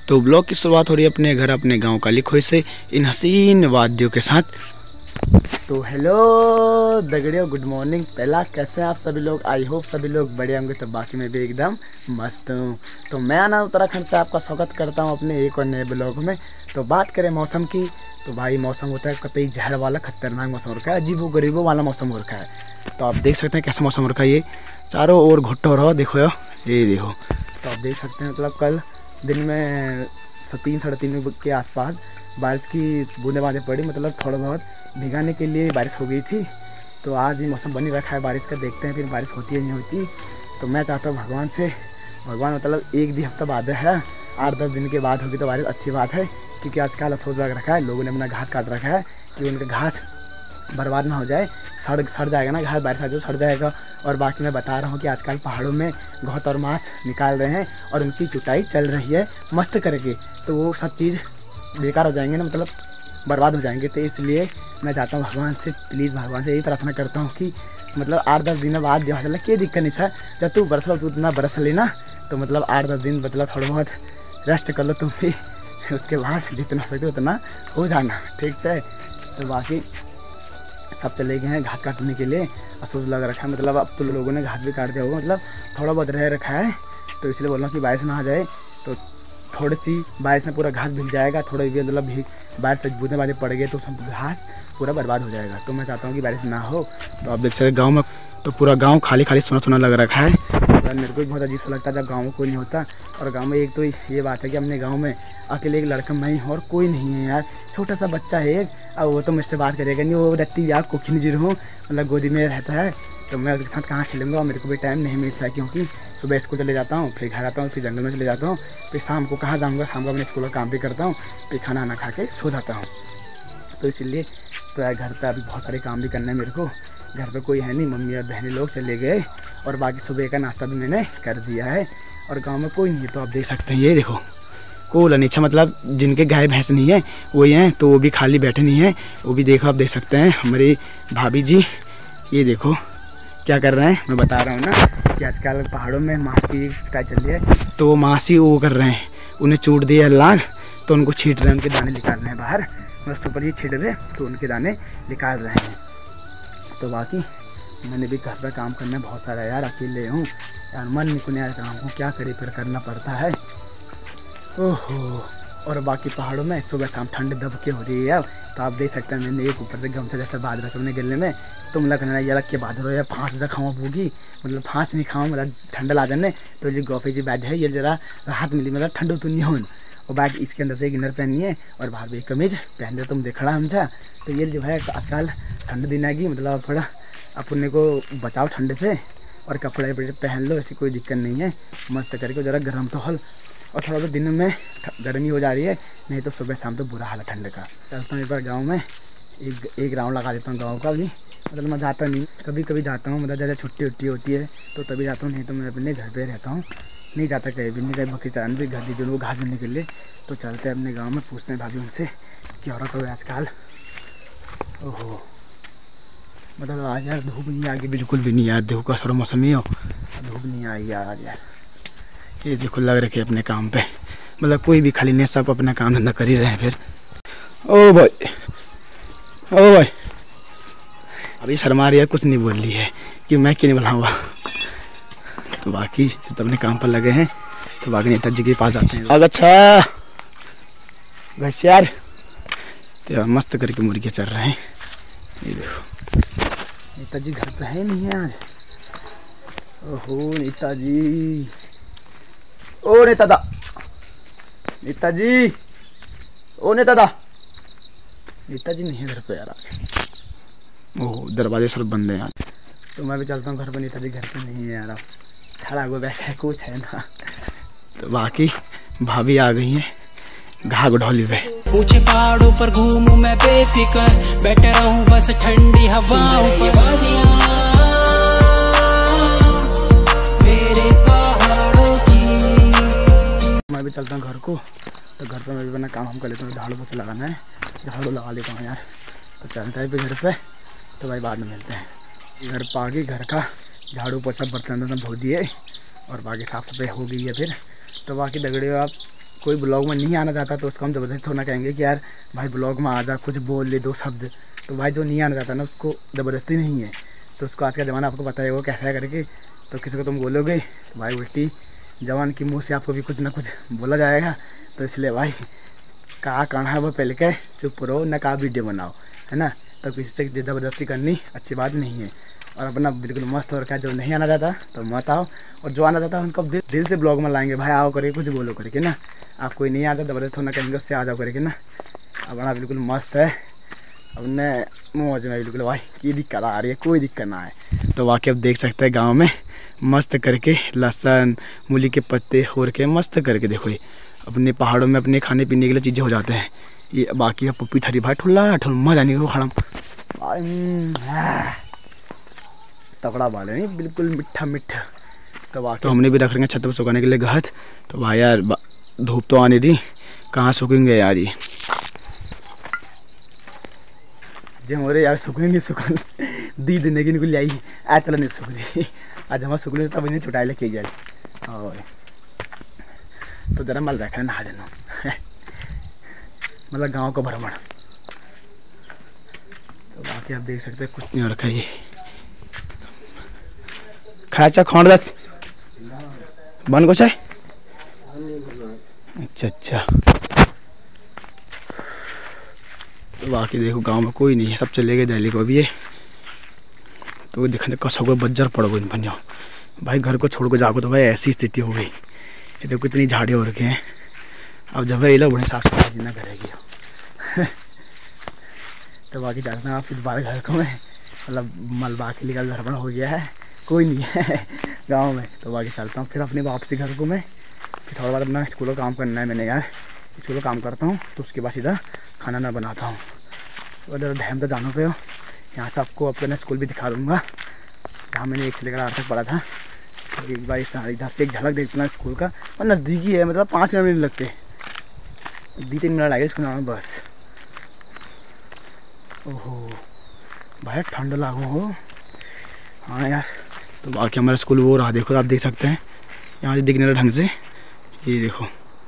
तो ब्लॉग की शुरुआत हो रही है अपने घर अपने गांव काली खोई से इन हसीन वादियों के साथ। तो हेलो दगड़ियों, गुड मॉर्निंग। पहला कैसे हैं आप सभी लोग? आई होप सभी लोग बढ़िया होंगे। तो बाकी मैं भी एकदम मस्त हूँ। तो मैं आना उत्तराखंड से आपका स्वागत करता हूँ अपने एक और नए ब्लॉग में। तो बात करें मौसम की, तो भाई मौसम होता है कतई जहर वाला खतरनाक मौसम हो रखा है, अजीबो गरीबों वाला मौसम हो रखा है। तो आप देख सकते हैं कैसा मौसम हो रखा है, ये चारों ओर घुट्टा हो रहा हो, देखो ये देखो। तो आप देख सकते हैं मतलब कल दिन में 3 साढ़े 3 के आसपास बारिश की बूंदेबांदें पड़ी, मतलब थोड़ा बहुत भिगाने के लिए बारिश हो गई थी। तो आज ही मौसम बनी रखा है बारिश का, देखते हैं फिर बारिश होती है नहीं होती। तो मैं चाहता हूँ भगवान मतलब एक भी हफ्ता बाद है, 8-10 दिन के बाद होगी तो बारिश अच्छी बात है। क्योंकि आजकल सोच लग रखा है, लोगों ने अपना घास काट रखा है कि उनका घास बर्बाद ना हो जाए, सड़ जाएगा ना घास, बारिश आ जाए सड़ जाएगा। और बाकी मैं बता रहा हूँ कि आजकल पहाड़ों में घौत और मांस निकाल रहे हैं और उनकी जुताई चल रही है मस्त करके। तो वो सब चीज़ बेकार हो जाएंगे ना, मतलब बर्बाद हो जाएंगे। तो इसलिए मैं चाहता हूँ भगवान से, प्लीज़ भगवान से यही प्रार्थना करता हूँ कि मतलब 8-10 दिन बाद जो है क्या दिक्कत नहीं है, जब तू बरस लो तू इतना बरस लेना, तो मतलब 8-10 दिन मतलब थोड़ा बहुत रेस्ट कर लो तुम भी, उसके बाद जितना हो सकते उतना हो जाना, ठीक है। तो बाकी सब चले गए हैं घास काटने के लिए, अफसोस लग रखा है, मतलब अब तो लोगों ने घास भी काट दिया होगा, मतलब थोड़ा बहुत रह रखा है। तो इसलिए बोल रहा हूँ कि बारिश ना आ जाए, तो थोड़ी सी बारिश में पूरा घास भीग जाएगा, थोड़ा भी मतलब बारिश से बूंदे बांदे पड़ गए तो सब घास पूरा बर्बाद हो जाएगा। तो मैं चाहता हूँ कि बारिश ना हो। तो आप देख सकते गाँव में तो पूरा गांव खाली खाली सुना लग रखा है। तो मेरे को भी बहुत अजीब सा लगता है जब गाँव में कोई नहीं होता। और गाँव में एक तो ये बात है कि अपने गाँव में अकेले एक लड़का मैं हूँ और कोई नहीं है यार, छोटा सा बच्चा है एक, और वो तो मुझसे बात करेगा नहीं, वो रत्ती यार कुछ नहीं हूँ, मतलब गोदी में रहता है। तो मैं उसके साथ कहाँ खेलूँगा, और मेरे को भी टाइम नहीं मिलता है क्योंकि सुबह स्कूल चले जाता हूँ, फिर घर आता हूँ, फिर जंगल में चले जाता हूँ, फिर शाम को कहाँ जाऊँगा, शाम को अपने स्कूल का काम भी करता हूँ, फिर खाना वाना खा के सो जाता हूँ। तो इसलिए तो यार घर पे अभी बहुत सारे काम भी करने हैं मेरे को, घर पे कोई है नहीं, मम्मी और बहनें लोग चले गए, और बाकी सुबह का नाश्ता भी मैंने कर दिया है, और गाँव में कोई नहीं है। तो आप देख सकते हैं ये देखो कोल अनिच्छा, मतलब जिनके गाय भैंस नहीं है वही हैं, तो वो भी खाली बैठे नहीं हैं, वो भी देखो आप देख सकते हैं हमारी भाभी जी, ये देखो क्या कर रहे हैं। मैं बता रहा हूँ ना कि आजकल पहाड़ों में मांस की शिकायत चल रही है, तो वो मांस ही वो कर रहे हैं, उन्हें चूट दिया लाग, तो उनको छीट रहे हैं, उनके दाने निकाल रहे हैं बाहर, बस ऊपर ही छीट रहे तो उनके दाने निकाल रहे हैं। तो बाकी मैंने भी घर पर काम करना बहुत सारा यार, अकेले हूँ यार, मन नहीं कुने यार, काम को क्या करे फिर करना पड़ता है। ओहो। और बाकी पहाड़ों में सुबह शाम ठंड दबके हो रही है अब। तो आप देख सकते हैं मैंने एक ऊपर से गमछा जैसा बांध रखा अपने गले में, तुम लगना ये अलग के बांध रहे हो या फांस जैसा खाऊँ होगी, मतलब फांस नहीं खाऊँ, मतलब ठंडा ला जाने। तो जो गोफी जी बैग है ये जरा राहत मिली, मतलब ठंडो तो नहीं हो। और बैग इसके अंदर से एक इनर पहनी है और बाहर भी एक कमीज पहन रहे, तुम देख रहा हमझा। तो ये जो है आजकल ठंड दिन आएगी, मतलब थोड़ा अपने को बचाओ ठंड से, और कपड़े पहन लो, ऐसी कोई दिक्कत नहीं है, मस्त करके जरा गर्म तो हल। और थोड़ा बहुत दिन में गर्मी हो जा रही है, नहीं तो सुबह शाम तो बुरा हाल है ठंड का। चलता हूँ एक बार गाँव में, एक राउंड लगा देता हूँ गाँव का भी, मतलब मैं जाता नहीं, कभी कभी जाता हूँ, मतलब ज़्यादा छुट्टी उट्टी होती है तो तभी जाता हूँ, नहीं तो मैं अपने घर पे रहता हूँ, नहीं जाता कहीं भी नहीं, कहीं बकरी चराने भी घर दीजिए उनको घास देने के लिए। तो चलते हैं अपने गाँव में, पूछते हैं भाभी उनसे क्या हो रहा करो आजकल। ओहो, मतलब आज यार धूप नहीं आ गई, बिल्कुल भी नहीं यार, धूप का सारा मौसम ही हो, धूप नहीं आई यार आज यार। ये देखो लग रखे अपने काम पे, मतलब कोई भी खाली नहीं, सब अपना काम धंधा कर ही रहे हैं। फिर ओ भाई अभी शर्मा रही है, कुछ नहीं बोल रही है कि मैं क्यों नहीं बुलाऊंगा। तो बाकी सब अपने काम पर लगे हैं। तो बाकी नेताजी के पास जाते हैं। अच्छा बस यार, तो मस्त करके मुर्गियाँ चल रहे हैं, ये देखो। नेताजी घर पे है नहीं है आज। ओहो नेताजी, ओ नेतादा, नेताजी, ओ नेतादा, नेताजी नहीं है घर पे यार आज। ओह दरवाजे सब बंद हैं आज। तो मैं भी चलता हूँ घर पर, नेताजी घर पे नहीं है यार, अब खड़ा हुआ बैठा है, कुछ है ना। तो बाकी भाभी आ गई हैं घाघ ढोली पे। ऊंचे पहाड़ों पर घूमूं मैं बेफिकर, बैठा रहूं बस ठंडी हवाओं पर, मेरे पहाड़ों की। मैं भी चलता हूँ घर को, तो घर पे मैं भी अपना काम कर लेता हूँ, झाड़ू पोछा लगाना है, झाड़ू लगा लेता हूँ यार। तो चलता है फिर घर पे, तो भाई बाद में मिलते हैं। घर पा के घर का झाड़ू पोछा बर्तन धो दिए और बाकी साफ़ सफाई हो गई है फिर। तो बाकी दगड़े आप कोई ब्लॉग में नहीं आना चाहता तो उसको हम ज़बरदस्ती थोड़ा कहेंगे कि यार भाई ब्लॉग में आ जा, कुछ बोल ले 2 शब्द। तो भाई जो नहीं आना चाहता ना उसको ज़बरदस्ती नहीं है। तो उसको आज का ज़माना आपको पता है वो कैसा है करके। तो किसी को तुम बोलोगे तो भाई उल्टी जवान की मुँह से आपको भी कुछ ना कुछ बोला जाएगा। तो इसलिए भाई कहा कहना है वो पहले के चुप रहो, ना कहा वीडियो बनाओ, है ना। तो किसी से ज़बरदस्ती करनी अच्छी बात नहीं है। और अपना बिल्कुल मस्त हो रखा है। जो नहीं आना चाहता तो मत आओ, और जो आना चाहता है उनको दिल से ब्लॉग में लाएंगे भाई, आओ करके कुछ बोलो करके ना। आप कोई नहीं आता ज़बरदस्त होना कहेंगे उससे आ जाओ करके ना। अपना बिल्कुल मस्त है, अपने मौज में बिल्कुल भाई, की दिक्कत आ रही है, कोई दिक्कत ना है। तो वाकई अब देख सकते हैं गाँव में मस्त करके लहसुन मूली के पत्ते होर के मस्त करके देखो, ये अपने पहाड़ों में अपने खाने पीने के लिए चीज़ें हो जाते हैं। ये बाकी है पप्पी थरी भाई ठुल्ला ठुल्मा जाने को खड़म तगड़ा बाल है बिल्कुल मीठा मीठा। तो बाकी हमने भी रख रहे हैं छत पर सुखाने के लिए घात। तो भाई यार धूप तो आने दी, कहाँ सूखेंगे यार ये जो हमारे यार सूखने नहीं सुखन दी देने की निकल आई ऐतला नहीं सूख रही। आज हमारा सूखने तब इन्हें छुटाई लेके जाए। और तो जरा मल रखा है नहा जाना मतलब गांव का भ्रमण। तो बाकी आप देख सकते हैं कुछ नहीं हो रखा है। ये खाचा खोड़ दस बन कुछ है। अच्छा तो बाकी देखो गांव में कोई नहीं है, सब चले गए दिल्ली को अभी ये। तो देखने कसो को बज्जर पड़ गई बन जाओ भाई, घर को छोड़ कर जाओ तो भाई ऐसी स्थिति हो गई। ये देखो कितनी झाड़ियाँ हो रखे हैं। अब जब ये लोग साफ सफाई जीना करेगी तो बाकी जाते हैं फिर बाहर घर को में मतलब मलबा के लिए घर बना हो गया है, कोई नहीं है गांव में। तो बाकी चलता हूँ फिर अपने वापसी घर को मैं। फिर थोड़ा बाद अपना स्कूल का काम करना है मैंने यार, स्कूल का काम करता हूँ तो उसके बाद सीधा खाना ना बनाता हूँ। उधर डैम तो जानो पे हो, यहाँ से आपको अपना स्कूल भी दिखा दूँगा जहाँ मैंने 1 से लेकर 8 तक पढ़ा था। एक बार इधर से एक झलक देखना स्कूल का, और नज़दीकी है मतलब 5 मिनट नहीं लगते, 2-3 मिनट लगे इसको नाम बस। ओहो भाई ठंड लागू हो। हाँ यार तो बाकी हमारा स्कूल वो रहा, देखो आप देख सकते हैं यहाँ से दिखने ढंग से। ये देखो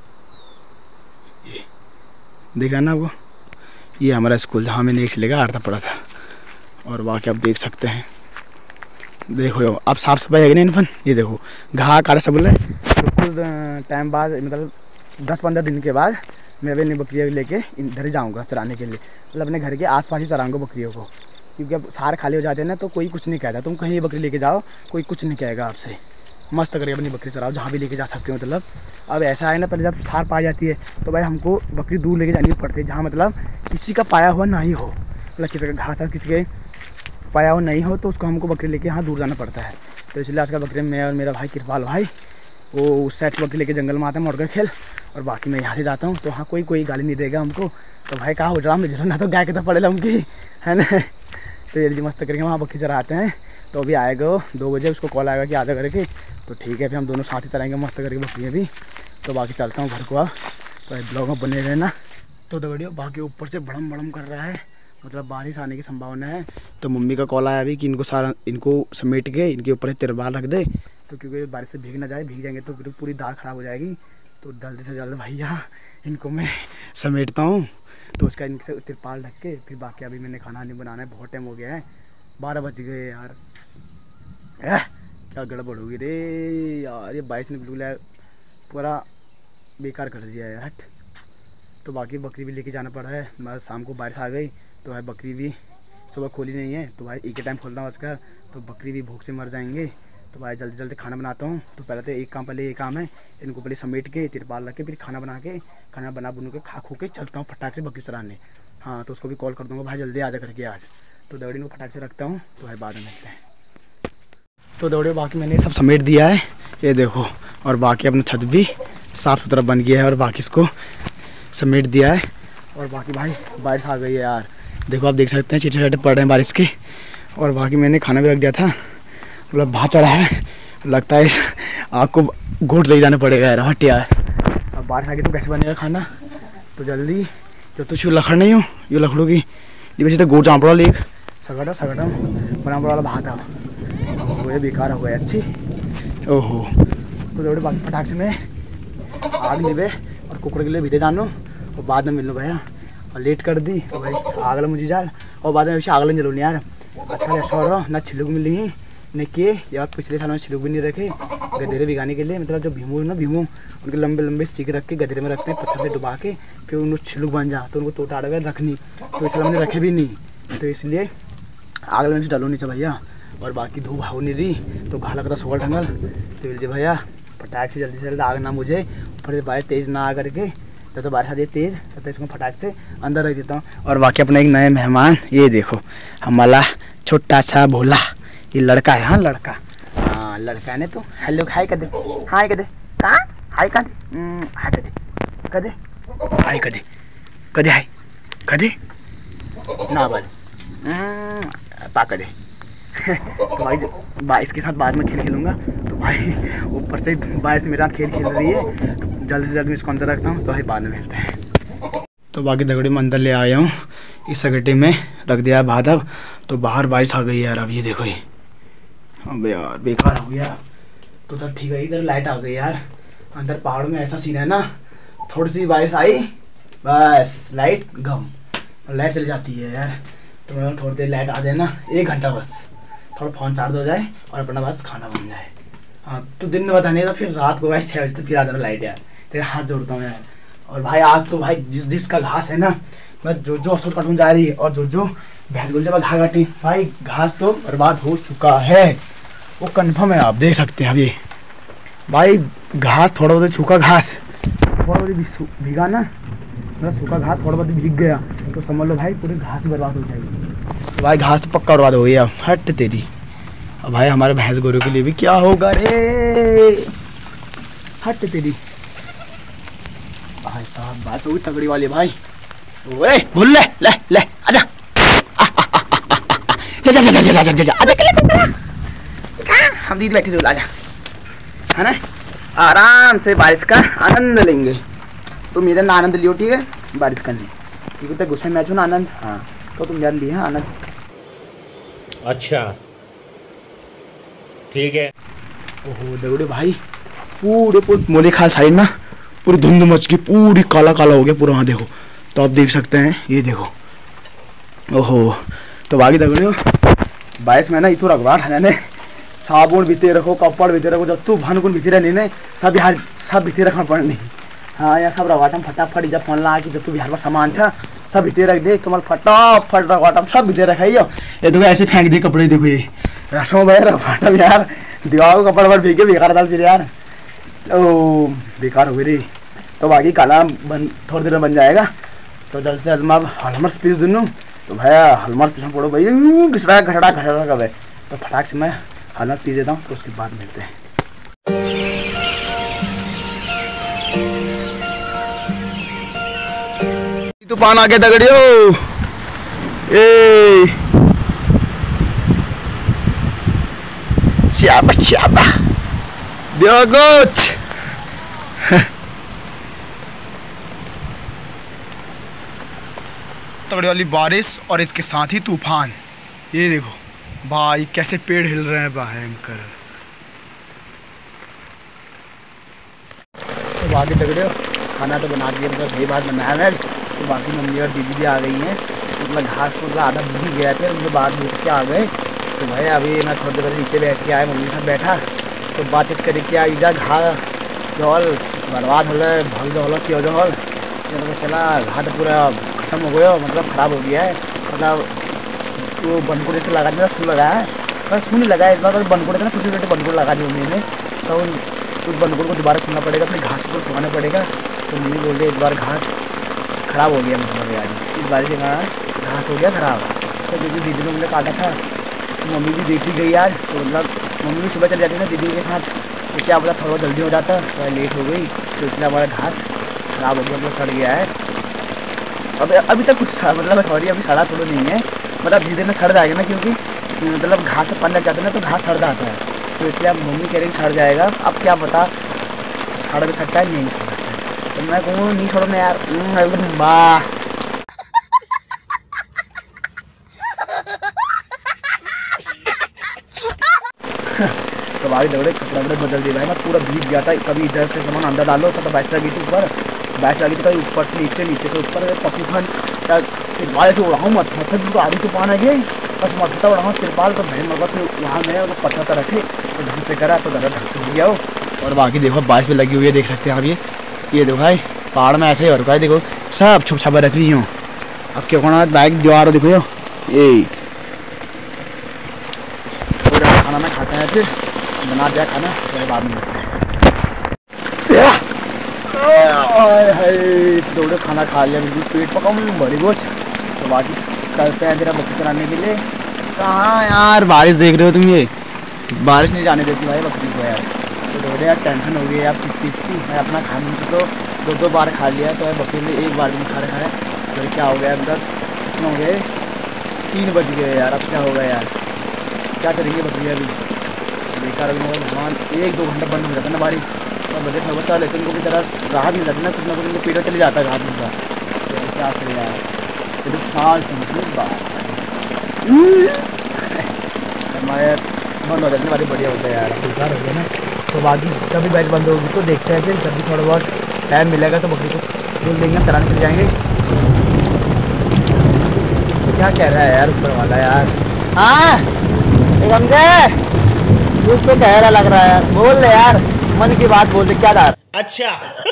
ये देख रहा है ना वो, ये हमारा स्कूल जहाँ मैंने 1 से लेकर 8 तक पढ़ा था। और बाकी आप देख सकते हैं, देखो अब साफ़ सफाई है कि नहीं इनफन। ये देखो घाह काटा सब बोले। तो कुछ टाइम बाद मतलब 10-15 दिन के बाद मैं अपनी बकरियाँ लेके इधर ही जाऊँगा चराने के लिए, मतलब अपने घर के आसपास ही चराऊँगा बकरियों को। क्योंकि अब सारे खाली हो जाते हैं ना तो कोई कुछ नहीं कहता, तुम कहीं बकरी लेके जाओ कोई कुछ नहीं कहेगा आपसे। मस्त करके अपनी बकरी चराओ जहाँ भी लेके जा सकते हो। मतलब अब ऐसा है ना, पहले जब सार पाई जाती है तो भाई हमको बकरी दूर लेके जानी पड़ती है जहाँ मतलब किसी का पाया हुआ नहीं हो, मतलब किसी का घास किसी के पाया हुआ नहीं हो तो उसको हमको बकरी लेके यहाँ दूर जाना पड़ता है। तो इसलिए आजकल बकरी मैं और मेरा भाई कृपाल भाई वो उस साइड से बकरी लेके जंगल में आते हैं मोड़ खेल, और बाकी मैं यहाँ से जाता हूँ। तो हाँ कोई गाली नहीं देगा हमको। तो भाई कहाँ हो रहा मुझे ना, तो गाय के तो पड़ेगा उनकी है ना। तो ये मस्त करके वहाँ बकरी चराते हैं। तो अभी आएगा वो 2 बजे, उसको कॉल आएगा कि आधा करके। तो ठीक है फिर हम दोनों साथ ही चलाएंगे मस्त करके बकरियाँ भी। तो बाकी चलता हूँ घर को अब, तो ब्लॉग में बने रहना। तो दगड़ियों बाकी ऊपर से बड़म बड़म कर रहा है, मतलब बारिश आने की संभावना है। तो मम्मी का कॉल आया अभी कि इनको समेट के इनके ऊपर से तिरपाल रख दे, तो क्योंकि बारिश से भीग ना जाए, भीग जाएंगे तो फिर पूरी दाल ख़राब हो जाएगी। तो जल्दी से जल्द भैया इनको मैं समेटता हूँ। तो उसका इनसे तिरपाल ढक के फिर बाकी अभी मैंने खाना नहीं बनाना है, बहुत टाइम हो गया है, 12 बज गए यार। क्या गड़बड़ होगी रे यार, ये बारिश ने बिल्कुल पूरा बेकार कर दिया है यार। तो बाकी बकरी भी लेके जाना पड़ा है, मतलब शाम को बारिश आ गई तो भाई बकरी भी सुबह खोली नहीं है, तो भाई एक ही टाइम खोलता हूँ उसका, तो बकरी भी भूख से मर जाएंगे। तो भाई जल्दी जल्दी खाना बनाता हूँ। तो पहले तो पहले ये काम है, इनको पहले समेट के तिरपाल रख के फिर खाना बना बुन के खा खू के चलता हूँ फटाक से बकरी चराने। हाँ तो उसको भी कॉल कर दूँगा भाई जल्दी आ जा करके आज। तो दौड़ी को फटाक से रखता हूँ, तो भाई बाद में मिलते हैं। तो दौड़े बाकी मैंने सब समेट दिया है, ये देखो, और बाकी अपना छत भी साफ़ सुथरा बन गया है और बाकी इसको समेट दिया है। और बाकी भाई बारिश आ गई है यार, देखो आप देख सकते हैं छींटे छाटे पड़ रहे हैं बारिश के। और बाकी मैंने खाना भी रख दिया था, मतलब भात चढ़ा है, लगता है आपको घोट ले जाना पड़ेगा यार, हट यार। अब बारिश आ गई तो कैसे बनेगा खाना। तो जल्दी जो तो लखड़ नहीं हो ये लकड़ों की वैसे तो गोट चाँपड़ा लेक सगटम बना वाला भात है वो, ये बेकार हो गया अच्छी। ओहो तो दौड़े बाकी फटाक से मैं आग लेवे और कुकर के लिए भीतर जानो और बाद में मिल लो भैया। और लेट कर दी तो भाई आगल मुझे जाल और बाद में वैसे आगलन जलो नहीं यार। अच्छा ऐसा हो रहा ना छिलुक मिली ही न किए यार, पिछले सालों में छिलुक भी नहीं रखे गधेरे भिगाने के लिए। मतलब जो भीमू है ना भीमू, उनके लंबे लंबे सीख रख के गधेरे में रखते हैं पत्थर से डुबा के, फिर उनको छिलुक बन जा तो उनको तोटा अड़वे रखनी। तो इस हमने रखे भी नहीं, तो इसलिए आगल में से डालो नीचे भैया। और बाकी धूप हाउ नहीं रही तो घा लग रहा सोल ठंगल तो बोलिए भैया फटाक से जल्दी से जल्दी आग ना मुझे ऊपर से बारिश तेज़ ना आ करके, तो बारिश आ जाए तेज़ तो इसको फटाक से अंदर रख देता हूँ। और बाकी अपना एक नए मेहमान, ये देखो हमारा छोटा सा भोला, ये लड़का है। हाँ लड़का, हाँ लड़का ने तो हेलो हाय कर दे, हाय कर दे, कहाँ हाय कर दे, हाय कर दे, कर दे हाय कर दे, कर दे हाय कर दे ना बल पा कर दे। तो भाई बारिश के साथ बाद में खेल खेलूँगा। तो भाई ऊपर से बारिश मेरे साथ खेल खेल रही है, तो जल्दी से जल्दी इसको अंदर रखता हूँ। तो भाई बाद में मिलते हैं। तो बाकी दगड़ी में अंदर ले आया हूँ, इस सगटे में रख दिया है भादव। तो बाहर बारिश आ गई यार, अब ये देखो ये, अब यार बेकार हो गया। तो तब ठीक है, इधर लाइट आ गई यार। अंदर पहाड़ में ऐसा सीन है ना, थोड़ी सी बारिश आई बस लाइट गम, लाइट चली जाती है यार। तो मैं थोड़ी देर लाइट आ जाए ना, 1 घंटा बस, थोड़ा फ़ोन चार्ज हो जाए और अपना बस खाना बन जाए। हाँ तो दिन में बताने तो फिर रात को भाई 6 बजे तक फिर आ जाना लाइट यार। तेरे हाथ जोड़ता हूँ यार। और भाई आज तो भाई जिस का घास है ना, मैं जो असर कटून जा रही है और जो भैंस गोल जब घा काटी भाई, घास तो बर्बाद हो चुका है, वो कन्फर्म है। आप देख सकते हैं अभी भाई घास थोड़ा बहुत सूखा घास थोड़ा बहुत भीगा ना, मतलब सूखा घास थोड़ा बहुत भीग गया तो समझ लो भाई पूरी घास बर्बाद हो जाएगी। तो भाई घास तो पक्का बर्बाद हो गई अब, हट तेरी। अब भाई हमारे भैंस गोरू के लिए भी क्या होगा रे, हट तेरी। भाई साहब बात हुई तगड़ी वाली भाई। ओए भूल ले ले ले आजा, जा जा जा जा जा जा आजा, हम दीदी बैठे थे, आजा है ना, आराम से बारिश का आनंद लेंगे। तो मेरा ना आनंद लियो ठीक है, बारिश का नहीं, क्योंकि तो गुस्से में मैच हो ना आनंद। हाँ तो तुम यार लिए आनंद। अच्छा ठीक है। ओहो दगड़े भाई पूरे मोले खाल साइड ना पूरी धुंध मच गई, पूरी काला काला हो गया पूरा। वहाँ देखो तो आप देख सकते हैं, ये देखो ओहो। तो बाकी दगड़े बारिश में ना इतो रखवा ने साबुन भीते रखो, कपड़ भीते रखो, जब तू भनकुन भीते रहनी ने सब यार सब भीते रखना पड़नी। हाँ यार सब रवाटम फटाफट जब फोन ला कि जब तू बिहार में सामान छा सब भीते रख दे, तुम्हारे फटाफट रवाटम सब भीते रखाइयो। ये देखो ऐसे फेंक दे कपड़े, देखो ये रसों भाई रवाटम यार, दीवार को कपड़ा पर भीगे बेकार डाल फिर यार, ओ बेकार हो गई रही। तो बाकी काला बन थोड़ी देर में बन जाएगा। तो जल्द से जल्द मैं हलमर्स पीस दूँ। तो भैया हलमर्स पीछे पड़ो भाई, घिसड़ा घटड़ा घटड़ा कब है, तो फटाक से मैं हलमर्स पीस देता हूँ। तो उसके बाद मिलते हैं। तूफान आ गया दगड़ियो, ए शाबा शाबा दियोगोच। तगड़ी वाली बारिश और इसके साथ ही तूफान, ये देखो भाई कैसे पेड़ हिल रहे हैं भयंकर। तो बाकी दगड़ियो खाना तो बना दिया, मतलब सही बात बनाया है। तो बाकी मम्मी और दीदी भी आ गई हैं, मतलब घास पूरा आधा भूल गया थे, उनके बाद भूल के आ गए। तो भाई अभी मैं थोड़ी देर नीचे बैठ के आया, मम्मी के साथ बैठा तो बातचीत करे कि इजा घास जल बर्बाद हो रहा है, भल जो क्यों जो हल चला घाट पूरा खत्म हो गया, मतलब ख़राब हो गया है। मतलब वो बनकुड़े से लगा दिया, सू लगाया है पर सू नहीं लगाया इस बार, तो बनकुड़े थे ना छोटे छोटे बनकुड़ लगा दी मम्मी ने। तो उस बनकुड़ को दोबारा सुनना पड़ेगा, फिर घास को सुखाना पड़ेगा। तो मम्मी बोल रही इस बार घास ख़राब हो गया, मतलब यार इस बारिश के कारण घास हो गया ख़राब। तो क्योंकि दीदी ने मुझे काटा था तो मम्मी भी देखी गई यार। तो मतलब मम्मी भी सुबह चल जाती ना दीदी के साथ, तो क्या पता थोड़ा जल्दी हो जाता, थोड़ा लेट हो गई तो इसलिए हमारा घास ख़राब हो गया, मतलब सड़ गया है। अभी तक कुछ मतलब सॉरी अभी सड़ा थोड़ा नहीं है, मतलब धीरे धीरे सड़ जाएगा ना, क्योंकि मतलब घास से पन लग जाता है ना तो घास सड़ जाता है। तो इसलिए अब मम्मी कह रही सड़ जाएगा, अब क्या पता सड़ भी सकता है नहीं सड़ सकता है। तो मैं कहूँ नहीं छोड़ो यार, वाह तो भाई दौड़े कपड़े वपड़े बदल दिए भाई, मैं पूरा भीग गया था। कभी इधर से सामान अंदर डालो तो बाइक लगी थी ऊपर, बैच लगी तो कहीं ऊपर से नीचे, नीचे से ऊपर पप्पू खान तिरपाल से उड़ाऊँ मत फिर आगे तूफान आ गई बस मरता उड़ाऊँ तिरपाल तो मैं मगर फिर वहाँ गया वो पत्थर तो रखे तो ढंग से करा तो ज़्यादा ढंग से हो गया हो। और बाकी देखो बारिश भी लगी हुई है, देख सकते हैं आप ये देखो भाई पहाड़ में ऐसे ही हो रखा है, देखो सब छुप छापा रख रही हूँ। अब क्या करना बाइक दीवार देखो ये खाना में खाते हैं फिर बना दिया खाना फिर बाद में थोड़े खाना खा लिया बिल्कुल पेट पका बड़ी गोश। तो बाकी चलते हैं फिर बकरी चलाने के लिए। कहाँ यार बारिश देख रहे हो तुम, ये बारिश नहीं जाने देती भाई बकरी को यार। तो थोड़े यार टेंशन हो गई यार किस चीज़ की। मैं अपना खाने से तो दो बार खा लिया तो बकरी ने एक बार भी नहीं खा रखा है। फिर क्या हो गया अंदर कितना हो गए 3 बज गए यार। अब क्या होगा यार, क्या करेंगे बकरी अभी बेकार अभी भगवान 1-2 घंटा बंद हो जाता है ना बारिश और बजट में बचा लेकिन उनको भी ज़रा राहत मिल जाती है ना, कुछ ना कुछ उनको पेट चले जाता है घाट में सा। तो क्या करें यार फिर हमारे बंद हो जाते हैं बढ़िया होता है यार बेकार हो गया ना। तो बाकी कभी बैच बंद होगी तो देखते हैं फिर जब भी थोड़ा बहुत टाइम मिलेगा तो बकरी को खोल देंगे चलाने चले जाएंगे। तो क्या कह रहा है यार ऊपर वाला यार। हाँ समझे उस पे कह रहा लग रहा है, बोल ले यार मन की बात बोल दे क्या था। अच्छा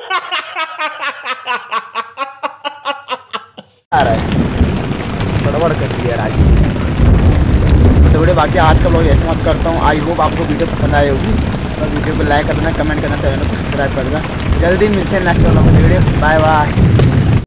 आ रहा है बड़ा कर दिया यार आज। तो बड़े बाकी आज का व्लॉग ऐसे मत करता हूँ। आई होप आपको वीडियो पसंद आई होगी और वीडियो को लाइक करना, कमेंट करना, चैनल को सब्सक्राइब करना। जल्दी मिलते हैं नेक्स्ट व्लॉग में वीडियो। Bye bye.